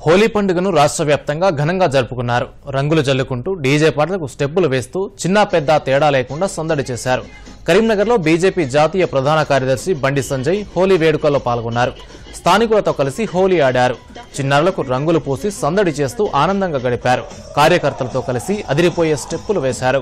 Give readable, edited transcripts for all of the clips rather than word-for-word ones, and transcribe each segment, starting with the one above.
హోలీ పండుగను రాష్ట్ర వ్యాప్తంగా ఘనంగా జరుపుకున్నారు. రంగులు జల్లుకుంటూ డీజే పాటలకు స్టెప్పులు వేస్తూ చిన్న పెద్ద తేడా లేకుండా సందడి చేశారు. కరీంనగర్లో బీజేపీ జాతీయ ప్రధాన కార్యదర్శి బండి సంజయ్ హోలీ వేడుకల్లో పాల్గొన్నారు. స్థానికులతో కలిసి హోలీ ఆడారు. చిన్నారులకు రంగులు పూసి సందడి చేస్తూ ఆనందంగా గడిపారు. కార్యకర్తలతో కలిసి అదిరిపోయే స్టెప్పులు వేశారు.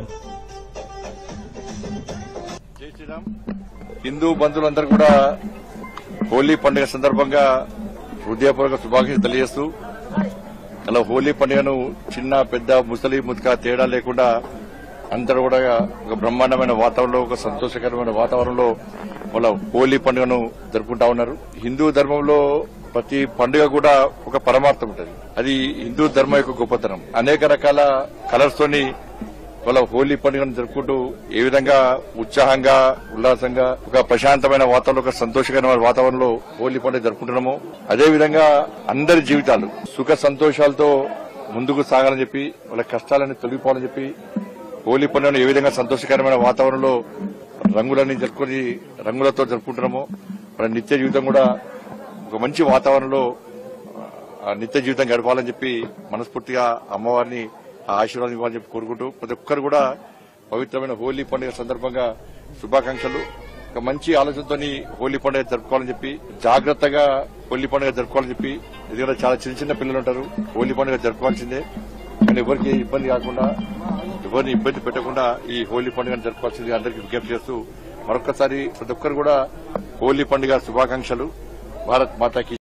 హిందూ బంధువులందరూ కూడా హోలీ పండుగ సందర్భంగా హృదయపూర్వక శుభాకాంక్షలు తెలియజేస్తూ అలా హోలీ పండుగను చిన్న పెద్ద ముసలి ముతక తేడా లేకుండా అందరూ కూడా ఒక బ్రహ్మాండమైన వాతావరణంలో ఒక సంతోషకరమైన వాతావరణంలో వాళ్ళ హోలీ పండుగను జరుపుకుంటా ఉన్నారు. హిందూ ధర్మంలో ప్రతి పండుగ కూడా ఒక పరమార్థం ఉంటుంది. అది హిందూ ధర్మం యొక్క గొప్పతనం. అనేక రకాల కలర్స్ తోని వాళ్ళ హోలీ పండుగను జరుపుకుంటూ ఏ విధంగా ఉత్సాహంగా ఉల్లాసంగా ఒక ప్రశాంతమైన వాతావరణంలో ఒక సంతోషకరమైన వాతావరణంలో హోలీ పండుగ జరుపుకుంటున్నామో అదేవిధంగా అందరి జీవితాలు సుఖ సంతోషాలతో ముందుకు సాగాలని చెప్పి వాళ్ళ కష్టాలని తొలగిపోవాలని చెప్పి హోలీ పండుగను ఏ విధంగా సంతోషకరమైన వాతావరణంలో రంగులన్నీ జరుపుకొని రంగులతో జరుపుకుంటున్నామో మన నిత్య జీవితం కూడా ఒక మంచి వాతావరణంలో నిత్య జీవితం గడపాలని చెప్పి మనస్ఫూర్తిగా అమ్మవారిని ఆశీర్వాదం ఇవ్వాలని చెప్పి కోరుకుంటూ ప్రతి ఒక్కరు కూడా పవిత్రమైన హోలీ పండుగ సందర్భంగా శుభాకాంక్షలు. ఒక మంచి ఆలోచనతో హోలీ పండుగ జరుపుకోవాలని చెప్పి జాగ్రత్తగా హోలీ పండుగ జరుపుకోవాలని చెప్పి ఎందుకంటే చాలా చిన్న చిన్న పిల్లలు ఉంటారు. హోలీ పండుగ జరుపుకోవాల్సిందే కానీ ఎవరికి ఇబ్బంది కాకుండా ఎవరిని ఇబ్బంది పెట్టకుండా ఈ హోలీ పండుగను జరుపుకోవాల్సింది అందరికీ విజ్ఞప్తి చేస్తూ మరొకసారి ప్రతి ఒక్కరు కూడా హోలీ పండుగ శుభాకాంక్షలు. భారత్ మాతాకి